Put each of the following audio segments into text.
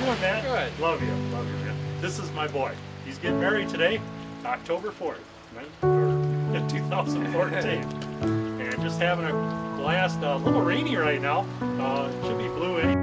doing, man? Good. Love you, man. This is my boy. He's getting married today, October 4th, in 2014. And just having a blast. A little rainy right now. Should be blue anyway.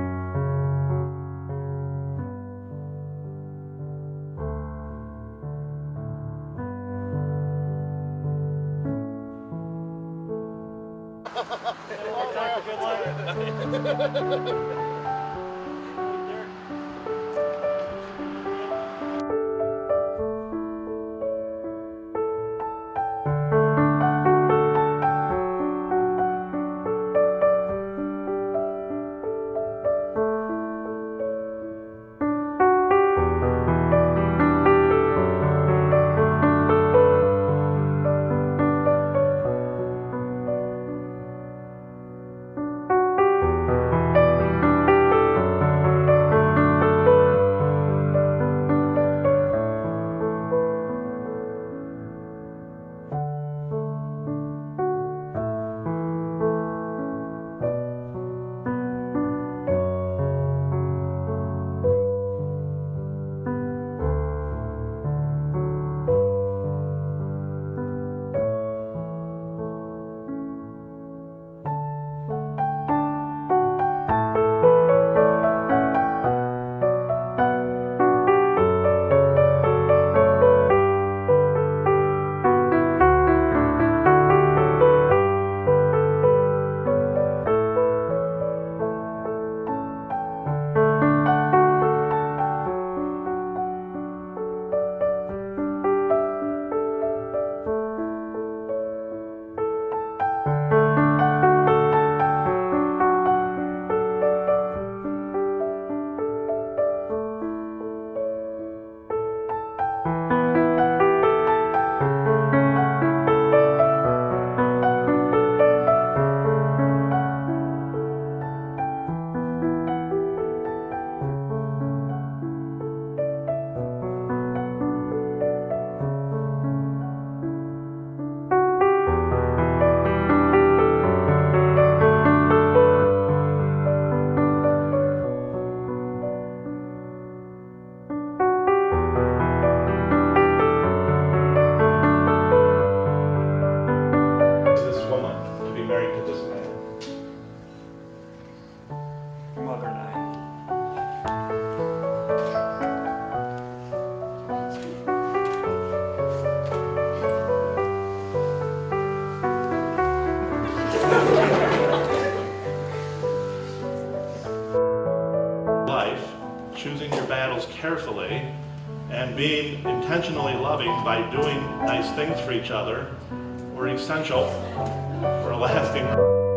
Life, choosing your battles carefully and being intentionally loving by doing nice things for each other are essential for a lasting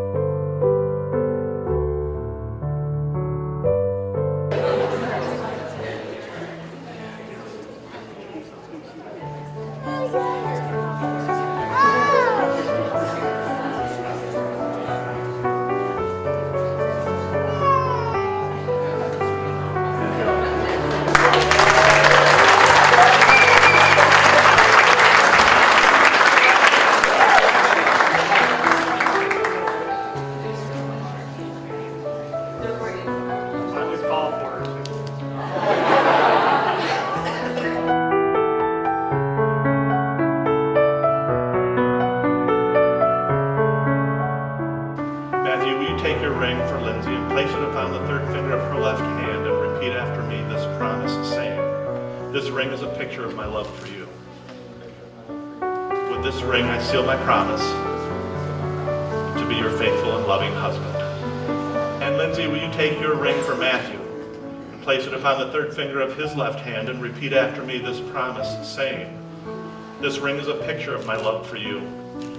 take your ring for Lindsey and place it upon the third finger of her left hand and repeat after me this promise, saying, "This ring is a picture of my love for you. With this ring I seal my promise to be your faithful and loving husband." And Lindsey, will you take your ring for Matthew and place it upon the third finger of his left hand and repeat after me this promise, saying, "This ring is a picture of my love for you.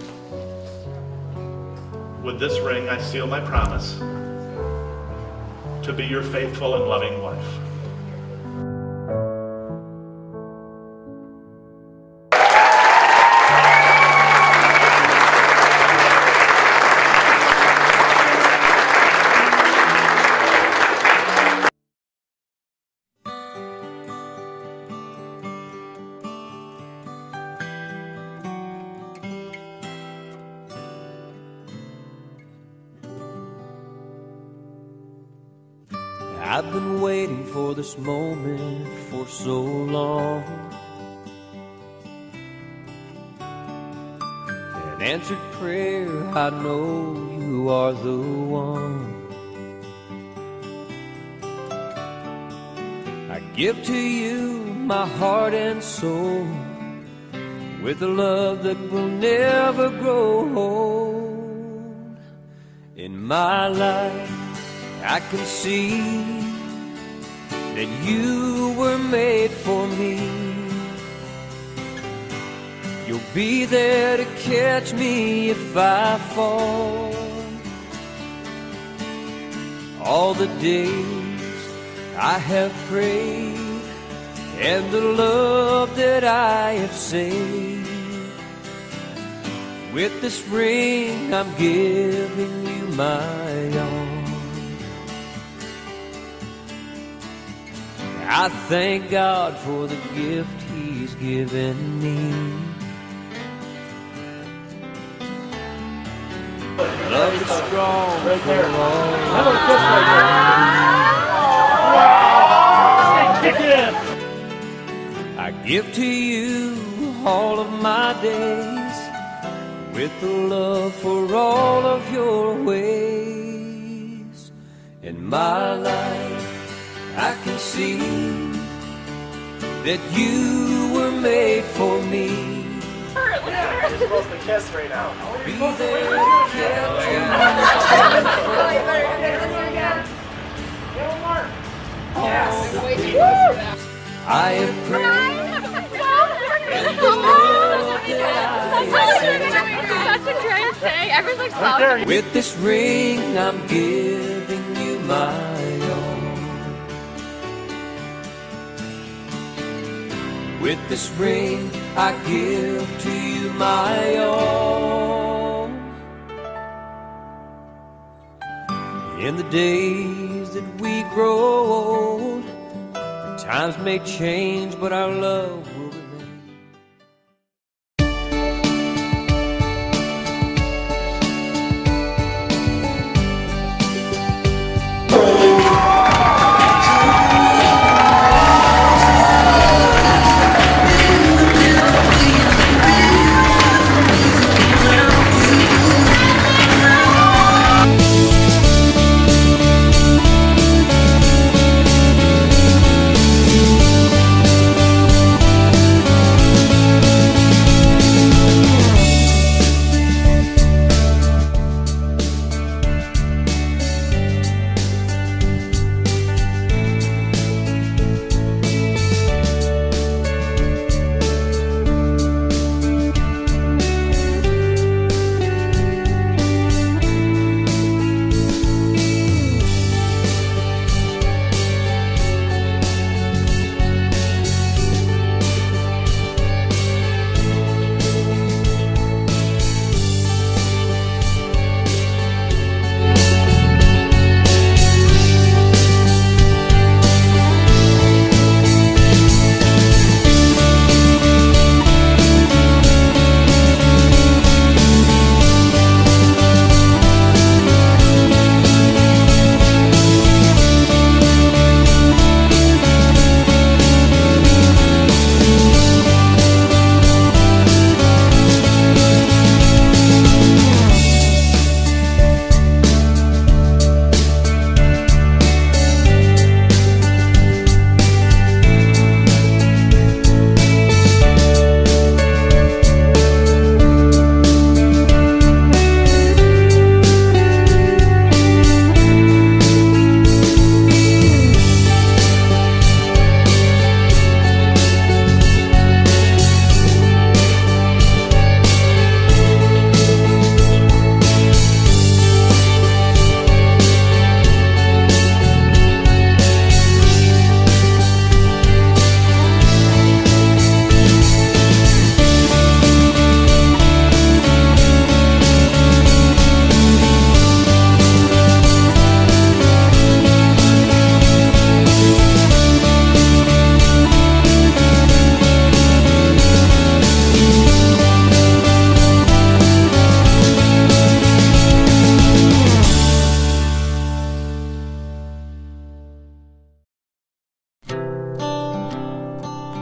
With this ring I seal my promise to be your faithful and loving wife." I've been waiting for this moment for so long. An answered prayer, I know you are the one. I give to you my heart and soul, with a love that will never grow old. In my life, I can see that you were made for me. You'll be there to catch me if I fall. All the days I have prayed, and the love that I have saved, with this ring I'm giving you my all. I thank God for the gift He's given me. Love is strong Right there. for all. How about this right there? Wow! Kick it in. I give to you all of my days, with the love for all of your ways. In my life, I can see that you were made for me. You're supposed to kiss right now. Be there to catch you. Yes. I have prayed, and the love that I have saved, with this ring I'm giving you my all. With this ring I give to you my all. In the days that we grow old, the times may change, but our love will remain.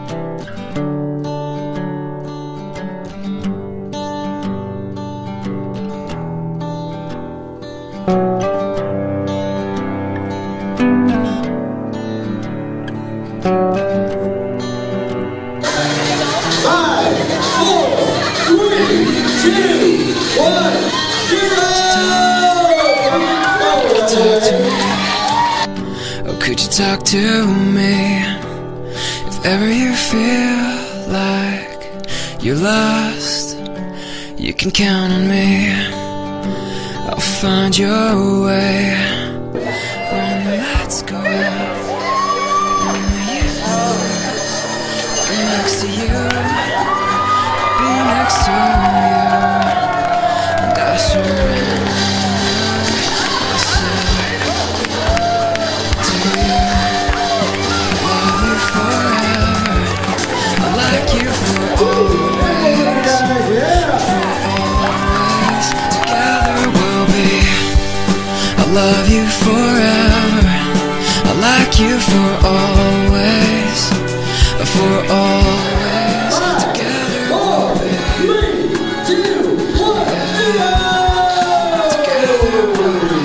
Could you talk to me if ever you feel like you're lost? You can count on me. I'll find your way when the lights go out. When the universe be next to you, be next to you, and I surrender myself. Love you forever, I like you for always, for always, together we'll be. 3, 2, 1, together we'll be.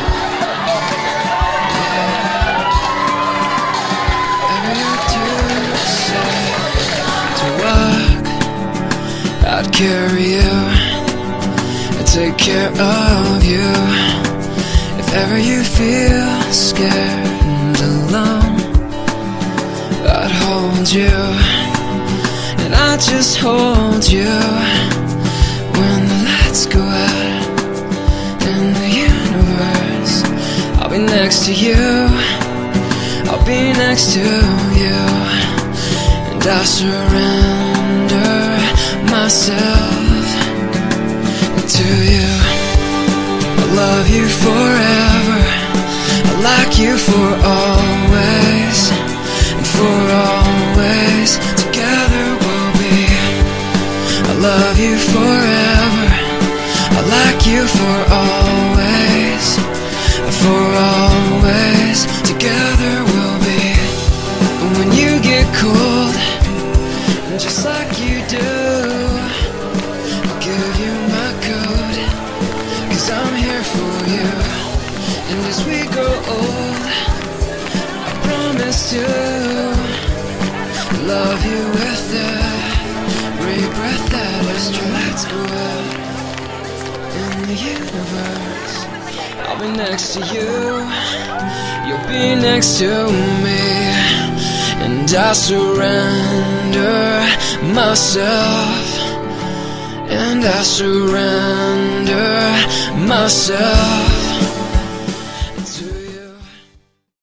Whatever you do, say, to walk, I'd carry you, I'd take care of you. If ever you feel scared and alone, I'd hold you, and I'd just hold you. When the lights go out in the universe, I'll be next to you, I'll be next to you, and I surrender myself to you. I love you forever, I like you for always, and for always, together we'll be. I love you forever, I like you for always, for always, together we'll be. And when you get cold, just like you do, I'll give you my coat, 'cause I'm here for you. And as we grow old, I promise to love you with every breath that is true. Lights go out in the universe, I'll be next to you, you'll be next to me, and I surrender myself, and I surrender myself.